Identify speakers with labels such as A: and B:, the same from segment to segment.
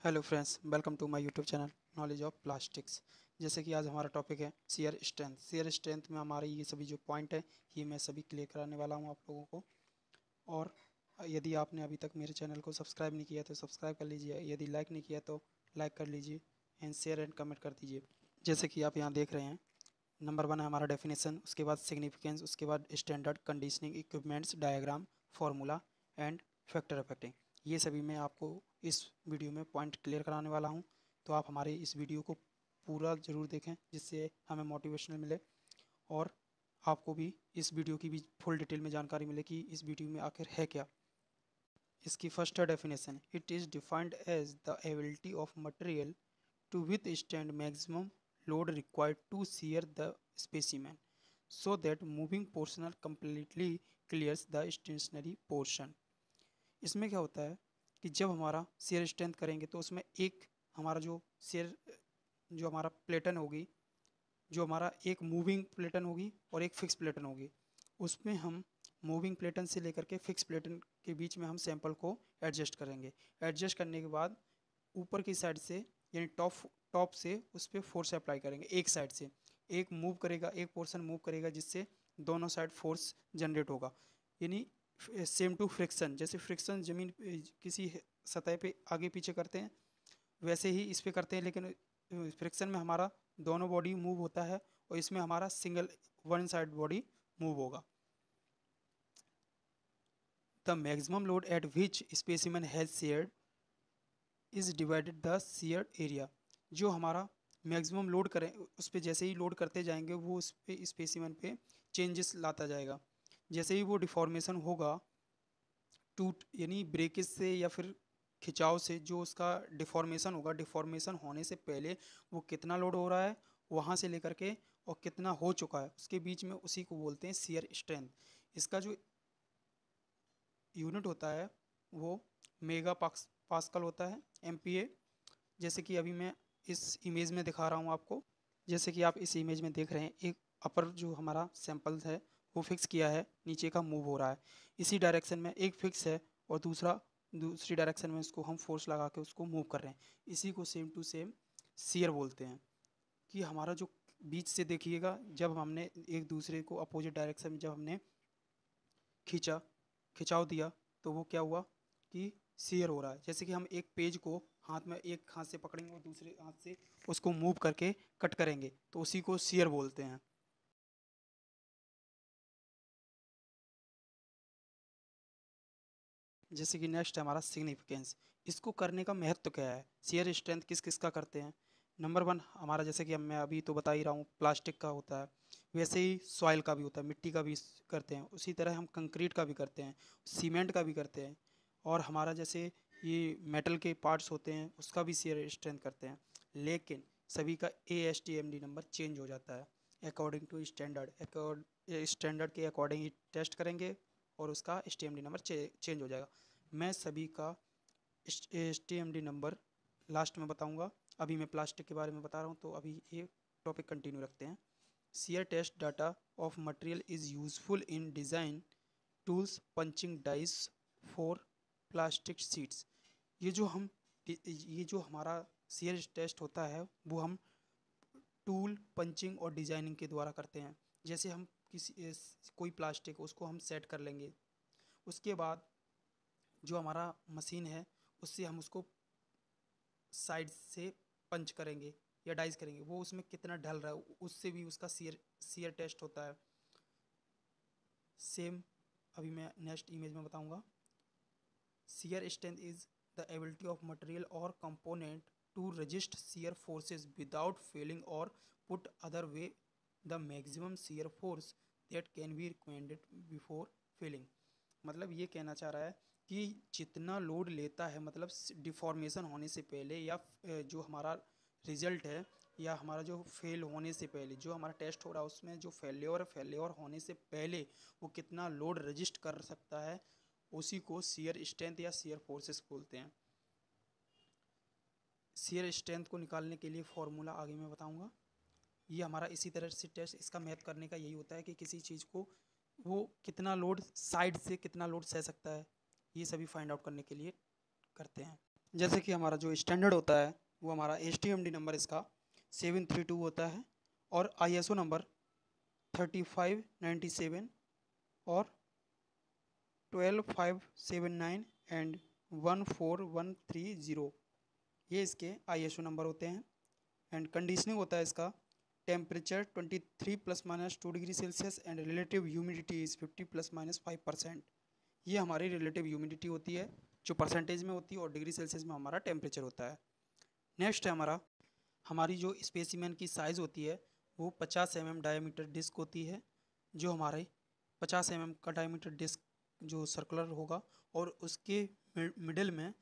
A: Hello friends, welcome to my YouTube channel knowledge of plastics. जैसे कि आज हमारा टॉपिक है शियर स्ट्रेंथ। शियर स्ट्रेंथ में हमारे ये सभी जो पॉइंट है ये मैं सभी क्लियर कराने वाला हूँ आप लोगों को। और यदि आपने अभी तक मेरे चैनल को सब्सक्राइब नहीं किया तो सब्सक्राइब कर लीजिए, यदि लाइक नहीं किया तो लाइक कर लीजिए एंड शेयर एंड कमेंट कर दीजिए। जैसे कि आप यहाँ देख रहे हैं, नंबर 1 है हमारा डेफिनेशन, उसके बाद सिग्निफिकेंस, उसके बाद standard conditioning equipments diagram, formula and factor affecting. ये सभी मैं आपको इस वीडियो में पॉइंट क्लियर कराने वाला हूँ। तो आप हमारे इस वीडियो को पूरा ज़रूर देखें जिससे हमें मोटिवेशनल मिले और आपको भी इस वीडियो की भी फुल डिटेल में जानकारी मिले कि इस वीडियो में आखिर है क्या। इसकी फर्स्ट है definition. It is defined as the ability of material to withstand maximum load required to shear the specimen so that moving portion completely clears the stationary portion। इसमें क्या होता है कि जब हमारा shear स्ट्रेंथ करेंगे तो उसमें एक हमारा जो shear जो हमारा प्लेटन होगी, जो हमारा एक मूविंग प्लेटन होगी और एक फिक्स प्लेटन होगी, उसमें हम मूविंग प्लेटन से लेकर के फिक्स प्लेटन के बीच में हम सैंपल को एडजस्ट करेंगे। एडजस्ट करने के बाद ऊपर की साइड से यानी टॉप टॉप से उस पर फोर्स अप्लाई करेंगे। एक साइड से एक मूव करेगा, एक पोर्शन मूव करेगा जिससे दोनों साइड फोर्स जनरेट होगा। यानी सेम टू फ्रिक्शन, जैसे फ्रिक्शन जमीन किसी सतह पे आगे पीछे करते हैं वैसे ही इस पे करते हैं, लेकिन फ्रिक्शन में हमारा दोनों बॉडी मूव होता है और इसमें हमारा single one side body move होगा। The maximum load at which specimen has sheared is divided the shear area. जो हमारा मैक्सिमम लोड करें उस पर जैसे ही लोड करते जाएंगे वो उस पे स्पेसिमन पे चेंजेस लाता जाएगा। जैसे ही वो डिफॉर्मेशन होगा, टूट यानी ब्रेकेज से या फिर खिंचाव से जो उसका डिफॉर्मेशन होगा, डिफॉर्मेशन होने से पहले वो कितना लोड हो रहा है वहाँ से लेकर के और कितना हो चुका है उसके बीच में, उसी को बोलते हैं शियर स्ट्रेंथ। इसका जो यूनिट होता है वो मेगा पास्कल होता है, एमपीए। जैसे कि अभी मैं इस इमेज में दिखा रहा हूँ आपको। जैसे कि आप इस इमेज में देख रहे हैं, एक अपर जो हमारा सैंपल है वो फिक्स किया है, नीचे का मूव हो रहा है इसी डायरेक्शन में, एक फिक्स है और दूसरा दूसरी डायरेक्शन में इसको हम फोर्स लगा के उसको मूव कर रहे हैं। इसी को सेम टू सेम शियर बोलते हैं। कि हमारा जो बीच से देखिएगा, जब हमने एक दूसरे को अपोजिट डायरेक्शन में जब हमने खींचा खिंचाव दिया तो वो क्या हुआ कि शेयर हो रहा है। जैसे कि हम एक पेज को हाथ में एक हाथ से पकड़ेंगे और दूसरे हाथ से उसको मूव करके कट करेंगे तो उसी को शेयर बोलते हैं। जैसे कि नेक्स्ट है हमारा सिग्निफिकेंस। इसको करने का महत्व क्या है, शेयर स्ट्रेंथ किस किस का करते हैं। नंबर 1 हमारा, जैसे कि मैं अभी तो बता ही रहा हूँ, प्लास्टिक का होता है। वैसे ही सॉइल का भी होता है, मिट्टी का भी करते हैं। उसी तरह हम कंक्रीट का भी करते हैं, सीमेंट का भी करते हैं। और हमारा जैसे ये मेटल के पार्ट्स होते हैं उसका भी शेयर स्ट्रेंथ करते हैं। लेकिन सभी का ASTMD नंबर चेंज हो जाता है अकॉर्डिंग टू स्टैंडर्ड। स्टैंडर्ड के अकॉर्डिंग ही टेस्ट करेंगे और उसका STMD नंबर चेंज हो जाएगा। मैं सभी का STMD नंबर लास्ट में बताऊंगा। अभी मैं प्लास्टिक के बारे में बता रहा हूँ तो अभी ये टॉपिक कंटिन्यू रखते हैं। Shear test data of material is useful in design tools punching dies for plastic sheets. ये जो हम ये जो हमारा शेयर टेस्ट होता है वो हम टूल पंचिंग और डिजाइनिंग के द्वारा करते हैं। जैसे हम कोई प्लास्टिक उसको हम सेट कर लेंगे, उसके बाद जो हमारा मशीन है उससे हम उसको साइड से पंच करेंगे या डाइस करेंगे, वो उसमें कितना ढल रहा है उससे भी उसका शेयर टेस्ट होता है। सेम अभी मैं नेक्स्ट इमेज में बताऊंगा। Shear strength is the ability of material or component to resist shear forces without failing, or put other way, the maximum shear force that can be recommended before failing। मतलब ये कहना चाह रहा है कि जितना लोड लेता है, मतलब डिफॉर्मेशन होने से पहले या जो हमारा रिजल्ट है या हमारा जो फेल होने से पहले जो हमारा टेस्ट हो रहा है उसमें जो फेल्योर होने से पहले वो कितना लोड रजिस्ट कर सकता है, उसी को शेयर स्ट्रेंथ या शेयर फोर्सेस बोलते हैं। शेयर स्ट्रेंथ को निकालने के लिए फॉर्मूला आगे मैं बताऊंगा। ये हमारा इसी तरह से टेस्ट, इसका मैथ करने का यही होता है कि किसी चीज़ को वो कितना लोड साइड से कितना लोड सह सकता है, ये सभी फाइंड आउट करने के लिए करते हैं। जैसे कि हमारा जो स्टैंडर्ड होता है वो हमारा HTMD नंबर इसका 732 होता है और ISO नंबर 3597 और 12579 एंड 14130, ये इसके ISO नंबर होते हैं। एंड कंडीशनिंग होता है इसका temperature 23 ± 2 degree Celsius and relative humidity is 50 ± 5%। ये हमारी रिलेटिव ह्यूमिडिटी होती है जो परसेंटेज में होती है और डिग्री सेल्सियस में हमारा टेम्परेचर होता है। नेक्स्ट है हमारी जो स्पेसिमेन की साइज़ होती है वो 50 mm डायमीटर डिस्क होती है, जो हमारे 50 mm का डायमीटर डिस्क जो सर्कुलर होगा और उसके मिडिल में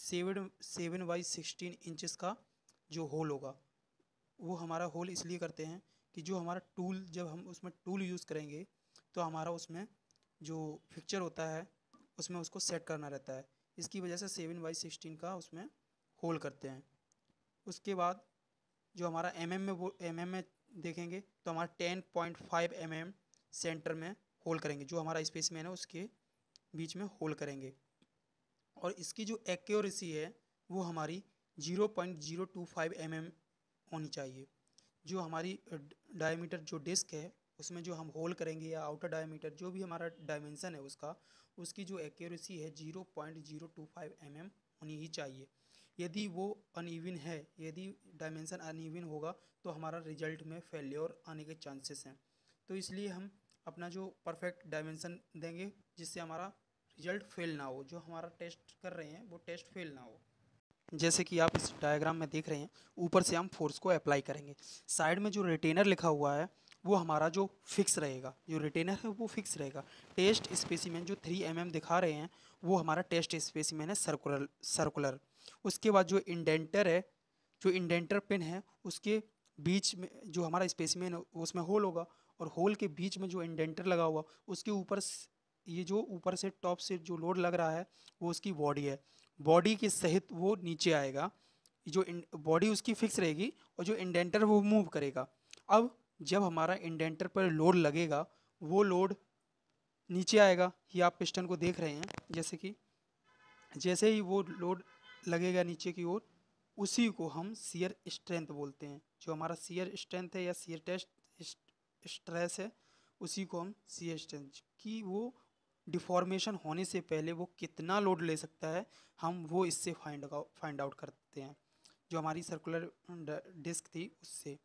A: 7 × 16 का जो होल होगा। वो हमारा होल इसलिए करते हैं कि जो हमारा टूल, जब हम उसमें टूल यूज़ करेंगे तो हमारा उसमें जो फिक्चर होता है उसमें उसको सेट करना रहता है, इसकी वजह से 7/16 का उसमें होल करते हैं। उसके बाद जो हमारा mm में देखेंगे तो हमारा 10.5 mm सेंटर में होल करेंगे, जो हमारा स्पेसिमेन है उसके बीच में होल करेंगे। और इसकी जो एक्यूरेसी है वो हमारी 0.025 mm होनी चाहिए। जो हमारी डायमीटर जो डिस्क है उसमें जो हम होल करेंगे या आउटर डायमीटर जो भी हमारा डायमेंशन है उसकी जो एक्यूरेसी है 0.025 mm होनी ही चाहिए। यदि वो अनइवन है, यदि डायमेंशन अनइवन होगा तो हमारा रिजल्ट में फेलियर आने के चांसेस हैं। तो इसलिए हम अपना जो परफेक्ट डायमेंशन देंगे जिससे हमारा रिजल्ट फेल ना हो, जो हमारा टेस्ट कर रहे हैं वो टेस्ट फेल ना हो। जैसे कि आप इस डायग्राम में देख रहे हैं, ऊपर से हम फोर्स को अप्लाई करेंगे, साइड में जो रिटेनर लिखा हुआ है वो हमारा जो फिक्स रहेगा, जो रिटेनर है वो फिक्स रहेगा। टेस्ट स्पेसिमेन जो 3 mm दिखा रहे हैं वो हमारा टेस्ट स्पेसिमेन है सर्कुलर। उसके बाद जो इंडेंटर है, जो इंडेंटर पिन है उसके बीच में जो हमारा स्पेसिमेन है उसमें होल होगा और होल के बीच में जो इंडेंटर लगा हुआ उसके ऊपर ये जो ऊपर से टॉप से जो लोड लग रहा है वो उसकी बॉडी है, बॉडी के सहित वो नीचे आएगा। जो बॉडी उसकी फिक्स रहेगी और जो इंडेंटर वो मूव करेगा। अब जब हमारा इंडेंटर पर लोड लगेगा वो लोड नीचे आएगा, ये आप पिस्टन को देख रहे हैं। जैसे कि जैसे ही वो लोड लगेगा नीचे की ओर उसी को हम शियर स्ट्रेंथ बोलते हैं। जो हमारा शियर स्ट्रेंथ है या शियर टेस्ट स्ट्रेस है उसी को हम शियर स्ट्रेंथ की वो डिफॉर्मेशन होने से पहले वो कितना लोड ले सकता है हम वो इससे फाइंड आउट करते हैं, जो हमारी सर्कुलर डिस्क थी उससे।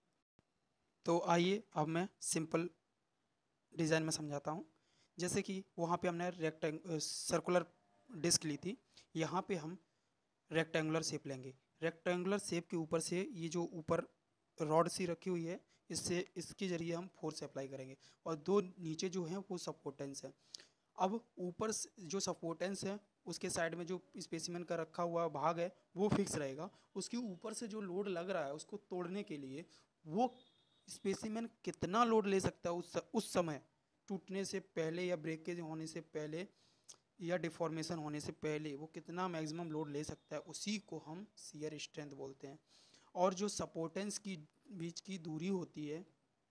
A: तो आइए अब मैं सिंपल डिज़ाइन में समझाता हूँ। जैसे कि वहाँ पे हमने सर्कुलर डिस्क ली थी, यहाँ पे हम रेक्टेंगुलर शेप लेंगे। रेक्टेंगुलर शेप के ऊपर से ये जो ऊपर रॉड सी रखी हुई है इससे इसके ज़रिए हम फोर्स अप्लाई करेंगे और दो नीचे जो हैं वो सपोर्टेंस है। अब ऊपर जो सपोर्टेंस है उसके साइड में जो स्पेसिमेन का रखा हुआ भाग है वो फिक्स रहेगा। उसके ऊपर से जो लोड लग रहा है उसको तोड़ने के लिए वो स्पेसिमेन कितना लोड ले सकता है उस समय, टूटने से पहले या ब्रेकेज होने से पहले या डिफॉर्मेशन होने से पहले वो कितना मैक्सिमम लोड ले सकता है, उसी को हम शियर स्ट्रेंथ बोलते हैं। और जो सपोर्टेंस की बीच की दूरी होती है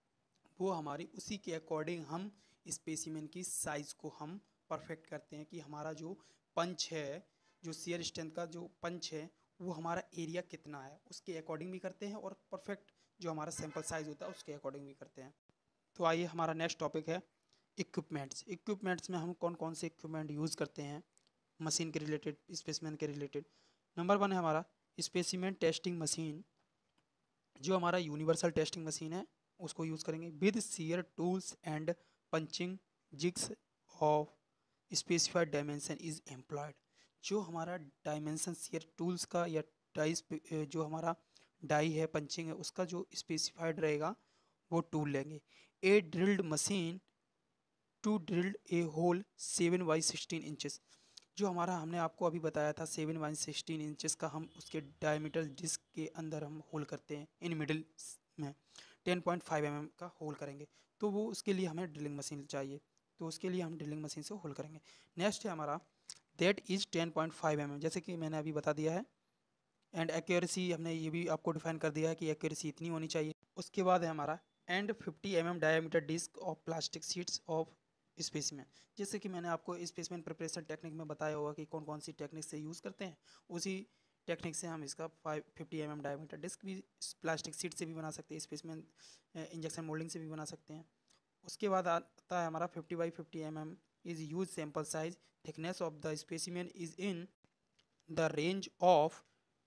A: वो हमारी उसी के अकॉर्डिंग हम स्पेसिमेन की साइज़ को हम परफेक्ट करते हैं कि हमारा जो पंच है, जो शियर स्ट्रेंथ का जो पंच है वो हमारा एरिया कितना है उसके अकॉर्डिंग भी करते हैं और परफेक्ट जो हमारा सैंपल साइज़ होता है उसके अकॉर्डिंग भी करते हैं। तो आइए हमारा नेक्स्ट टॉपिक है इक्विपमेंट्स में हम कौन कौन से इक्विपमेंट यूज़ करते हैं मशीन के रिलेटेड, स्पेसिमेन के रिलेटेड। नंबर 1 है हमारा स्पेसिमेन टेस्टिंग मशीन, जो हमारा यूनिवर्सल टेस्टिंग मशीन है उसको यूज़ करेंगे with shear tools and punching jigs of specified dimension is employed. जो हमारा डायमेंशन शियर टूल्स का या डाइस जो हमारा डाई है पंचिंग है उसका जो स्पेसिफाइड रहेगा वो टूल लेंगे। A drilled machine to drilled a hole 7/16 inches, जो हमारा हमने आपको अभी बताया था 7/16 इंचेस का हम उसके डायमीटर डिस्क के अंदर हम होल करते हैं, इन मिडिल में 10.5 mm का होल करेंगे तो वो उसके लिए हमें ड्रिलिंग मशीन चाहिए, तो उसके लिए हम ड्रिलिंग मशीन से होल करेंगे। नेक्स्ट है हमारा दैट इज़ 10.5 mm, जैसे कि मैंने अभी बता दिया है। एंड एक्यूरेसी हमने ये भी आपको डिफाइन कर दिया है कि एक्यूरेसी इतनी होनी चाहिए। उसके बाद है हमारा and 50 mm diameter disc of plastic sheets of specimen. जैसे कि मैंने आपको स्पेसिमेन प्रिपरेशन टेक्निक में बताया होगा कि कौन कौन सी टेक्निक से यूज़ करते हैं, उसी टेक्निक से हम इसका 550 mm डायमीटर डिस्क भी प्लास्टिक शीट से भी बना सकते हैं, स्पेसिमेन इंजेक्शन मोल्डिंग से भी बना सकते हैं। उसके बाद आता है हमारा 50 by 50 mm is use sample size, thickness of the specimen is in the range of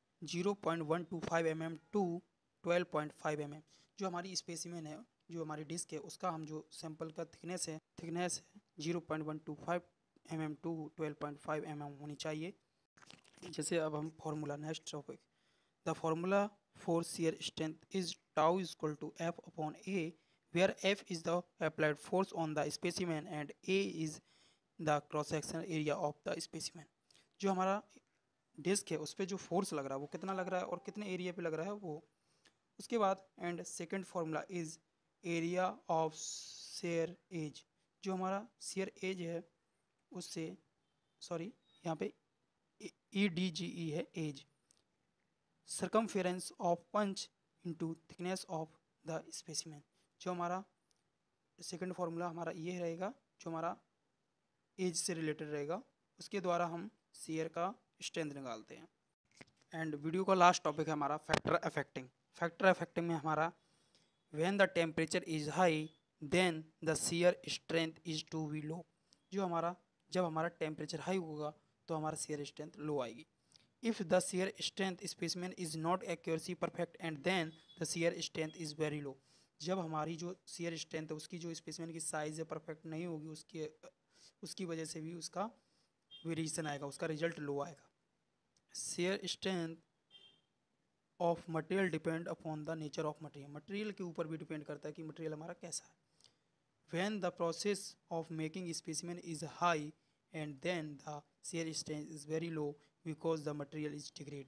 A: 0.125 mm to 12.5 mm। जो हमारी स्पेसिमेन है, जो हमारी डिस्क है, उसका हम जो सैंपल का थिकनेस है 0.125 mm टू 12.5 mm होनी चाहिए। जैसे अब हम formula, next topic, the formula for shear strength is tau is equal to F upon A, where F is the applied force on the specimen and A is the cross sectional area of the specimen. जो हमारा disc है उस पर जो force लग रहा है वो कितना लग रहा है और कितने एरिया पे लग रहा है वो। उसके बाद and second formula is area of shear edge. जो हमारा शेयर एज है उससे, सॉरी यहाँ पे EDGE है edge, circumference of punch into thickness of the specimen. जो हमारा सेकंड फार्मूला हमारा ये रहेगा, जो हमारा एज से रिलेटेड रहेगा, उसके द्वारा हम शेयर का स्ट्रेंथ निकालते हैं। एंड वीडियो का लास्ट टॉपिक है हमारा फैक्टर अफेक्टिंग। फैक्टर अफेक्टिंग में हमारा when the temperature is high then the shear strength is to be low. जो हमारा जब हमारा टेम्परेचर हाई होगा तो हमारा शेयर स्ट्रेंथ लो आएगी। If the shear strength specimen is not accuracy perfect and then the shear strength is very low. जब हमारी जो शेयर स्ट्रेंथ है उसकी जो स्पेसिमेन की साइज़ है परफेक्ट नहीं होगी, उसकी वजह से भी उसका वेरिएशन आएगा, उसका रिजल्ट लो आएगा। Shear strength of material depend upon the nature of material. Material के ऊपर भी डिपेंड करता है कि मटेरियल हमारा कैसा है। When the process of making specimen is high and then the shear strength is very low because the material is degrade.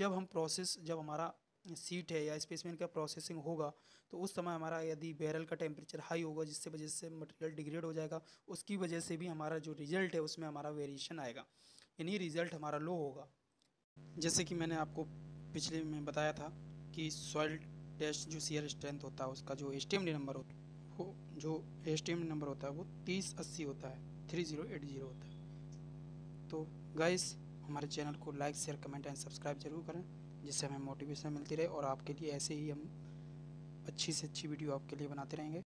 A: जब हमारा सीट है या स्पेसिमेन का प्रोसेसिंग होगा तो उस समय हमारा यदि बैरल का टेम्परेचर हाई होगा जिससे वजह से मटेरियल डिग्रेड हो जाएगा, उसकी वजह से भी हमारा जो रिजल्ट है उसमें हमारा वेरिएशन आएगा, यानी रिजल्ट हमारा लो होगा। जैसे कि मैंने आपको पिछले में बताया था कि सॉइल टेस्ट जो शेयर स्ट्रेंथ होता है उसका जो एसटीएमडी नंबर होता है वो जो एसटीएमडी नंबर होता है वो 3080 होता है, 3080 होता है। तो गाइस हमारे चैनल को like share comment and subscribe जरूर करें, जिससे हमें मोटिवेशन मिलती रहे और आपके लिए ऐसे ही हम अच्छी से अच्छी वीडियो आपके लिए बनाते रहेंगे।